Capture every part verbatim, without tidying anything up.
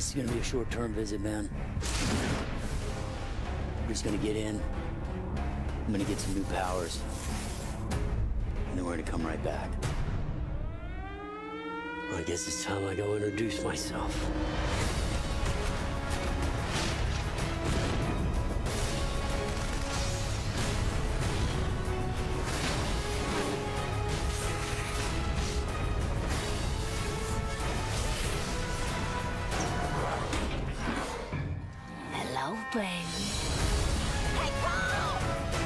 This is gonna be a short-term visit, man. We're just gonna get in. I'm gonna get some new powers. And then we're gonna come right back. Well, I guess it's time I go introduce myself. Hello, baby. Hey, Paul!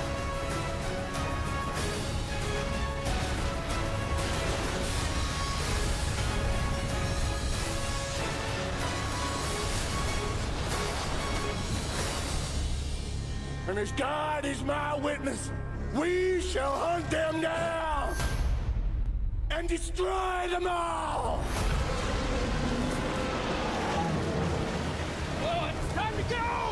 And as God is my witness, we shall hunt them down and destroy them all! Oh, it's time to go!